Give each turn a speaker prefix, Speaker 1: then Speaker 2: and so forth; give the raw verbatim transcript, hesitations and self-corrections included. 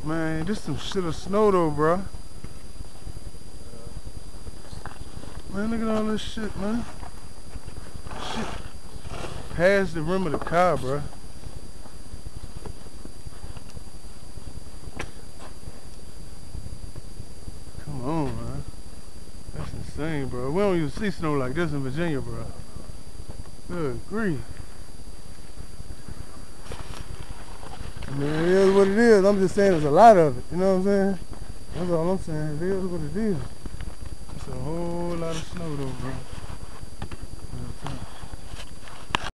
Speaker 1: Man, this some shit of snow though, bro. Man, look at all this shit, man. Shit past the rim of the car, bro. Come on, man. That's insane, bro. We don't even see snow like this in Virginia, bro. Good grief. I mean, it is what it is. I'm just saying there's a lot of it. You know what I'm saying? That's all I'm saying. It is what it is. It's a whole lot of snow though, bro.